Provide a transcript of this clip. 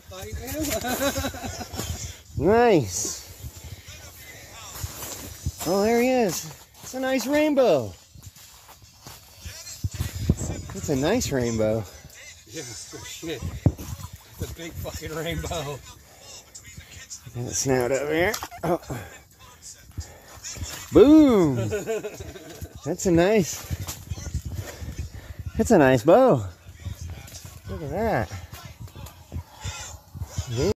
Nice. Oh, there he is. It's a nice rainbow. It's a nice rainbow. Yeah, good shit. It's a big fucking rainbow. Get the snout over here. Oh. Boom. That's a nice bow. Look at that.